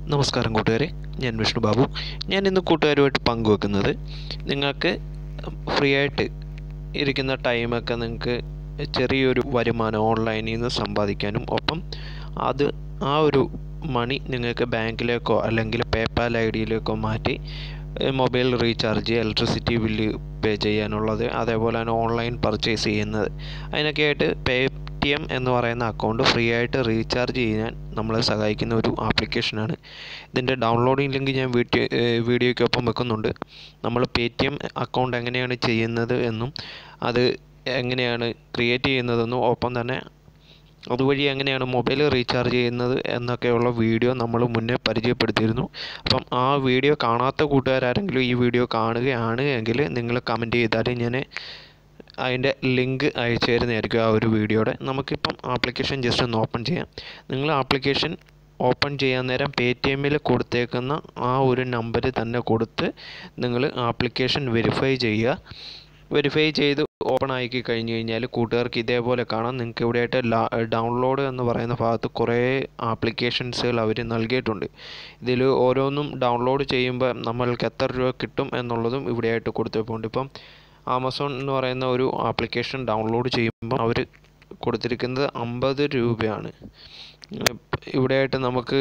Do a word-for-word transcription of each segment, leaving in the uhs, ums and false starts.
നമസ്കാരം കൂട്ടുകാരെ, ഞാൻ വിഷ്ണു ബാബു. ഞാൻ ഇന്ന് കൂട്ടുകാരുമായിട്ട് പങ്കുവെക്കുന്നത്, നിങ്ങൾക്ക് ഫ്രീ ആയിട്ട് ഇരിക്കുന്ന ടൈമൊക്കെ നിങ്ങൾക്ക് ചെറിയൊരു വരുമാനം ഓൺലൈനിൽ നിന്ന് സമ്പാദിക്കാനും ഒപ്പം അത് ആ ഒരു മണി നിങ്ങൾക്ക് ബാങ്കിലേക്കോ അല്ലെങ്കിൽ പേപ്പാൽ ഐ ഡിയിലേക്കോ മാറ്റി mobile recharge, electricity bill pay ചെയ്യാനുള്ളത്, അതേപോലെ തന്നെ ഓൺലൈൻ പർച്ചേസ് ചെയ്യുന്നത്, അതിനൊക്കെ ആയിട്ട് പേ ടി എം എന്ന് പറയുന്ന അക്കൗണ്ട് ഫ്രീ ആയിട്ട് റീചാർജ് ചെയ്യാൻ നമ്മളെ സഹായിക്കുന്ന ഒരു ആപ്ലിക്കേഷനാണ്. ഇതിൻ്റെ ഡൗൺലോഡിംഗ് ലിങ്ക് ഞാൻ വീഡിയോ വീഡിയോയ്ക്കൊപ്പം വെക്കുന്നുണ്ട്. നമ്മൾ പേ ടി എം അക്കൗണ്ട് എങ്ങനെയാണ് ചെയ്യുന്നത് എന്നും അത് എങ്ങനെയാണ് ക്രിയേറ്റ് ചെയ്യുന്നതെന്നും ഒപ്പം തന്നെ അതുവഴി എങ്ങനെയാണ് മൊബൈൽ റീചാർജ് ചെയ്യുന്നത് എന്നൊക്കെയുള്ള വീഡിയോ നമ്മൾ മുന്നേ പരിചയപ്പെടുത്തിയിരുന്നു. അപ്പം ആ വീഡിയോ കാണാത്ത കൂട്ടുകാരാരെങ്കിലും ഈ വീഡിയോ കാണുകയാണ് എങ്കിൽ നിങ്ങൾ കമൻറ്റ് ചെയ്താൽ ഞാൻ അതിൻ്റെ ലിങ്ക് അയച്ചു തരുന്നതായിരിക്കും ആ ഒരു വീഡിയോയുടെ. നമുക്കിപ്പം ആപ്ലിക്കേഷൻ ജസ്റ്റ് ഒന്ന് ഓപ്പൺ ചെയ്യാം. നിങ്ങൾ ആപ്ലിക്കേഷൻ ഓപ്പൺ ചെയ്യാൻ നേരം പേ ടി എമ്മിൽ കൊടുത്തേക്കുന്ന ആ ഒരു നമ്പർ തന്നെ കൊടുത്ത് നിങ്ങൾ ആപ്ലിക്കേഷൻ വെരിഫൈ ചെയ്യുക. വെരിഫൈ ചെയ്ത് ഓപ്പൺ ആക്കി കഴിഞ്ഞ് കഴിഞ്ഞാൽ കൂട്ടുകാർക്ക് ഇതേപോലെ കാണാം. നിങ്ങൾക്ക് ഇവിടെയായിട്ട് ഡൗൺലോഡ് എന്ന് പറയുന്ന ഭാഗത്ത് കുറേ ആപ്ലിക്കേഷൻസുകൾ അവർ നൽകിയിട്ടുണ്ട്. ഇതിൽ ഓരോന്നും ഡൗൺലോഡ് ചെയ്യുമ്പോൾ നമ്മൾക്ക് എത്ര രൂപ കിട്ടും എന്നുള്ളതും ഇവിടെയായിട്ട് കൊടുത്തിട്ടുണ്ട്. ഇപ്പം ആമസോൺ എന്ന് പറയുന്ന ഒരു ആപ്ലിക്കേഷൻ ഡൗൺലോഡ് ചെയ്യുമ്പോൾ അവർ കൊടുത്തിരിക്കുന്നത് അമ്പത് രൂപയാണ്. ഇവിടെയായിട്ട് നമുക്ക്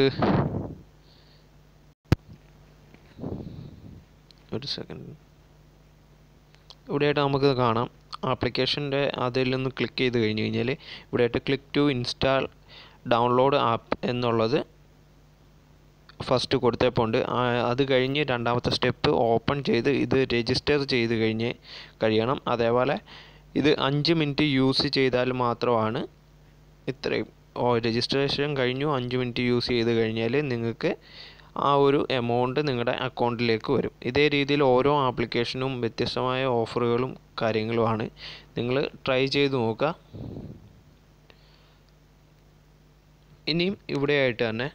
ഒരു സെക്കൻഡ് ഇവിടെയായിട്ട് നമുക്ക് കാണാം ആപ്ലിക്കേഷൻ്റെ അതിൽ നിന്ന് ക്ലിക്ക് ചെയ്ത് കഴിഞ്ഞ് കഴിഞ്ഞാൽ ഇവിടെയായിട്ട് click to install download app എന്നുള്ളത് ഫസ്റ്റ് കൊടുത്തപ്പോണ്ട്. അത് കഴിഞ്ഞ് രണ്ടാമത്തെ സ്റ്റെപ്പ് ഓപ്പൺ ചെയ്ത് ഇത് രജിസ്റ്റർ ചെയ്ത് കഴിഞ്ഞ് കഴിയണം. അതേപോലെ ഇത് അഞ്ച് മിനിറ്റ് യൂസ് ചെയ്താൽ മാത്രമാണ് ഇത്രയും രജിസ്ട്രേഷൻ കഴിഞ്ഞു. അഞ്ച് മിനിറ്റ് യൂസ് ചെയ്ത് കഴിഞ്ഞാൽ നിങ്ങൾക്ക് ആ ഒരു എമൗണ്ട് നിങ്ങളുടെ അക്കൗണ്ടിലേക്ക് വരും. ഇതേ രീതിയിൽ ഓരോ ആപ്ലിക്കേഷനും വ്യത്യസ്തമായ ഓഫറുകളും കാര്യങ്ങളുമാണ്. നിങ്ങൾ ട്രൈ ചെയ്ത് നോക്കുക. ഇനിയും ഇവിടെയായിട്ട് തന്നെ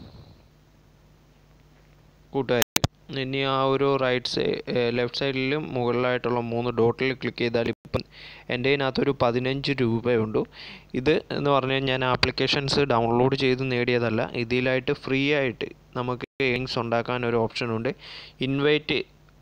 കൂട്ടുകാർ ഇനി ആ ഒരു റൈറ്റ് സൈഡ് ലെഫ്റ്റ് സൈഡിലും മുകളിലായിട്ടുള്ള മൂന്ന് ഡോട്ടിൽ ക്ലിക്ക് ചെയ്താൽ ഇപ്പം എൻ്റെ ഇതിനകത്തൊരു പതിനഞ്ച് രൂപയുണ്ട്. ഇത് എന്ന് പറഞ്ഞാൽ ഞാൻ ആപ്ലിക്കേഷൻസ് ഡൗൺലോഡ് ചെയ്ത് നേടിയതല്ല. ഇതിലായിട്ട് ഫ്രീ ആയിട്ട് നമുക്ക് ഏണിങ്സ് ഉണ്ടാക്കാൻ ഒരു ഓപ്ഷനുണ്ട്, ഇൻവൈറ്റ്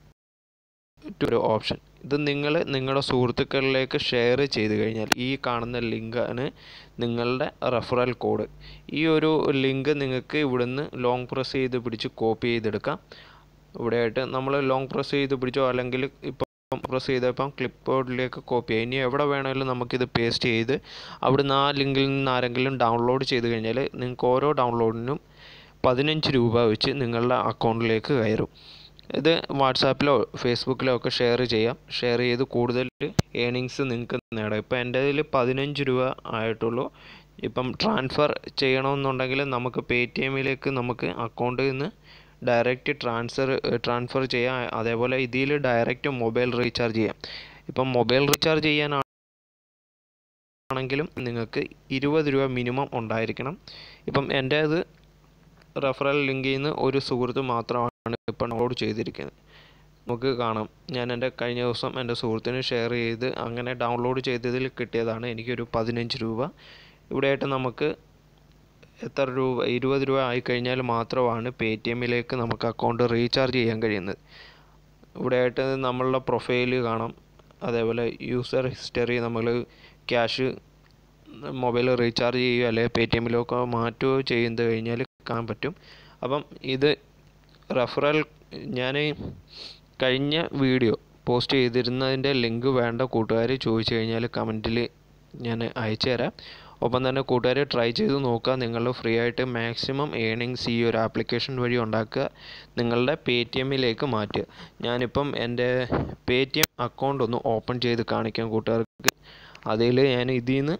ടു ഒരു ഓപ്ഷൻ. ഇത് നിങ്ങൾ നിങ്ങളുടെ സുഹൃത്തുക്കളിലേക്ക് ഷെയർ ചെയ്ത് കഴിഞ്ഞാൽ ഈ കാണുന്ന ലിങ്കാണ് നിങ്ങളുടെ റെഫറൽ കോഡ്. ഈ ഒരു ലിങ്ക് നിങ്ങൾക്ക് ഇവിടുന്ന് ലോങ് പ്രസ് ചെയ്ത് പിടിച്ച് കോപ്പി ചെയ്തെടുക്കാം. ഇവിടെയായിട്ട് നമ്മൾ ലോങ് പ്രസ് ചെയ്ത് പിടിച്ചോ അല്ലെങ്കിൽ ഇപ്പം പ്രസ് ചെയ്തപ്പം ക്ലിപ്പ് ബോർഡിലേക്ക് കോപ്പി ചെയ്യാം. ഇനി എവിടെ വേണമെങ്കിലും നമുക്കിത് പേസ്റ്റ് ചെയ്ത് അവിടുന്ന് ആ ലിങ്കിൽ നിന്ന് ആരെങ്കിലും ഡൗൺലോഡ് ചെയ്ത് കഴിഞ്ഞാൽ നിങ്ങൾക്ക് ഓരോ ഡൗൺലോഡിനും പതിനഞ്ച് രൂപ വെച്ച് നിങ്ങളുടെ അക്കൗണ്ടിലേക്ക് കയറും. ഇത് വാട്സാപ്പിലോ ഫേസ്ബുക്കിലോ ഒക്കെ ഷെയർ ചെയ്യാം. ഷെയർ ചെയ്ത് കൂടുതൽ ഏണിങ്സ് നിങ്ങൾക്ക് നേടാം. ഇപ്പം എൻ്റെ ഇതിൽ പതിനഞ്ച് രൂപ ആയിട്ടുള്ളൂ. ഇപ്പം ട്രാൻസ്ഫർ ചെയ്യണമെന്നുണ്ടെങ്കിൽ നമുക്ക് പേ ടി എമ്മിലേക്ക് നമുക്ക് അക്കൗണ്ടിൽ നിന്ന് ഡയറക്റ്റ് ട്രാൻസ്ഫർ ട്രാൻസ്ഫർ ചെയ്യാം. അതേപോലെ ഇതിൽ ഡയറക്റ്റ് മൊബൈൽ റീചാർജ് ചെയ്യാം. ഇപ്പം മൊബൈൽ റീചാർജ് ചെയ്യാനാണെങ്കിലും നിങ്ങൾക്ക് ഇരുപത് രൂപ മിനിമം ഉണ്ടായിരിക്കണം. ഇപ്പം എൻ്റെ അത് റെഫറൽ ലിങ്കിൽ നിന്ന് ഒരു സുഹൃത്ത് മാത്രമാണ് ഇപ്പം ഡൗൺലോഡ് ചെയ്തിരിക്കുന്നത്. നമുക്ക് കാണാം, ഞാൻ എൻ്റെ കഴിഞ്ഞ ദിവസം എൻ്റെ സുഹൃത്തിന് ഷെയർ ചെയ്ത് അങ്ങനെ ഡൗൺലോഡ് ചെയ്തതിൽ കിട്ടിയതാണ് എനിക്കൊരു പതിനഞ്ച് രൂപ. ഇവിടെയായിട്ട് നമുക്ക് എത്ര രൂപ ഇരുപത് രൂപ ആയിക്കഴിഞ്ഞാൽ മാത്രമാണ് പേ ടി എമ്മിലേക്ക് നമുക്ക് അക്കൗണ്ട് റീചാർജ് ചെയ്യാൻ കഴിയുന്നത്. ഇവിടെയായിട്ട് നമ്മളുടെ പ്രൊഫൈല് കാണാം. അതേപോലെ യൂസർ ഹിസ്റ്ററി, നമ്മൾ ക്യാഷ് മൊബൈൽ റീചാർജ് ചെയ്യുകയോ അല്ലെങ്കിൽ പേ ടി എമ്മിലൊക്കെ മാറ്റുകയോ ചെയ്യുന്നത് കഴിഞ്ഞാൽ കാണാൻ പറ്റും. അപ്പം ഇത് റെഫറൽ ഞാൻ കഴിഞ്ഞ വീഡിയോ പോസ്റ്റ് ചെയ്തിരുന്നതിൻ്റെ ലിങ്ക് വേണ്ട കൂട്ടുകാർ ചോദിച്ചു കഴിഞ്ഞാൽ കമൻറ്റിൽ ഞാൻ അയച്ചു തരാം. ഒപ്പം തന്നെ കൂട്ടുകാർ ട്രൈ ചെയ്ത് നോക്കുക. നിങ്ങൾ ഫ്രീ ആയിട്ട് മാക്സിമം ഏണിങ്സ് ഈ ഒരു ആപ്ലിക്കേഷൻ വഴി ഉണ്ടാക്കുക, നിങ്ങളുടെ പേ ടി എമ്മിലേക്ക് മാറ്റുക. ഞാനിപ്പം എൻ്റെ പേ ടി എം അക്കൗണ്ട് ഒന്ന് ഓപ്പൺ ചെയ്ത് കാണിക്കാം കൂട്ടുകാർക്ക്. അതിൽ ഞാൻ ഇതിൽ നിന്ന്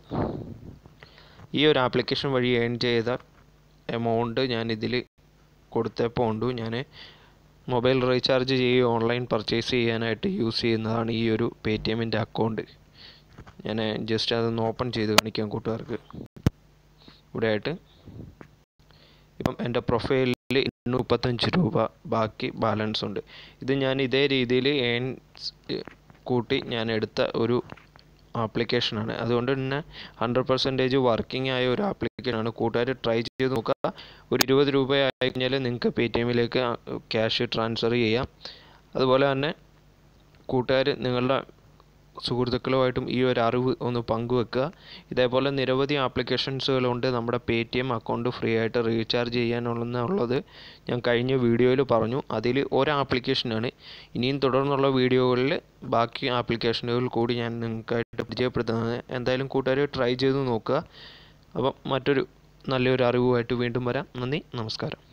ഈ ഒരു ആപ്ലിക്കേഷൻ വഴി ഏൺ ചെയ്ത എമൗണ്ട് ഞാൻ ഇതിൽ കൊടുത്തപ്പോൾ ഉണ്ട്. ഞാൻ മൊബൈൽ റീചാർജ് ചെയ്യുക ഓൺലൈൻ പർച്ചേസ് ചെയ്യാനായിട്ട് യൂസ് ചെയ്യുന്നതാണ് ഈ ഒരു പേ ടി എമ്മിൻ്റെ അക്കൗണ്ട്. ഞാൻ ജസ്റ്റ് അതൊന്ന് ഓപ്പൺ ചെയ്ത് കാണിക്കാം കൂട്ടുകാർക്ക്. ഇവിടെയായിട്ട് ഇപ്പം എൻ്റെ പ്രൊഫൈലിൽ എണ്ണൂറ്റി മുപ്പത്തഞ്ച് രൂപ ബാക്കി ബാലൻസ് ഉണ്ട്. ഇത് ഞാൻ ഇതേ രീതിയിൽ ഏൺ കൂട്ടി ഞാൻ എടുത്ത ഒരു ആപ്ലിക്കേഷനാണ്. അതുകൊണ്ട് തന്നെ ഹൺഡ്രഡ് പെർസെൻറ്റേജ് വർക്കിംഗ് ആയ ഒരു ആപ്ലിക്കേഷൻ ആപ്ലിക്കേഷനാണ്. കൂട്ടുകാർ ട്രൈ ചെയ്ത് നോക്കുക. ഒരു ഇരുപത് രൂപ ആയി കഴിഞ്ഞാൽ നിങ്ങൾക്ക് പേ ടി എമ്മിലേക്ക് ക്യാഷ് ട്രാൻസ്ഫർ ചെയ്യാം. അതുപോലെ തന്നെ കൂട്ടുകാർ നിങ്ങളുടെ സുഹൃത്തുക്കളുമായിട്ടും ഈ ഒരു അറിവ് ഒന്ന് പങ്കുവെക്കുക. ഇതേപോലെ നിരവധി ആപ്ലിക്കേഷൻസുകളുണ്ട് നമ്മുടെ Paytm account free ആയിട്ട് റീചാർജ് ചെയ്യാനുള്ളത് ഞാൻ കഴിഞ്ഞ വീഡിയോയിൽ പറഞ്ഞു. അതിൽ ഒരു ആപ്ലിക്കേഷനാണ്. ഇനിയും തുടർന്നുള്ള വീഡിയോകളിൽ ബാക്കി ആപ്ലിക്കേഷനുകൾ കൂടി ഞാൻ നിങ്ങൾക്കായിട്ട് പരിചയപ്പെടുത്തുന്നത്. എന്തായാലും കൂട്ടുകാർ ട്രൈ ചെയ്ത് നോക്കുക. അപ്പം മറ്റൊരു നല്ലൊരു അറിവുമായിട്ട് വീണ്ടും വരാം. നന്ദി, നമസ്കാരം.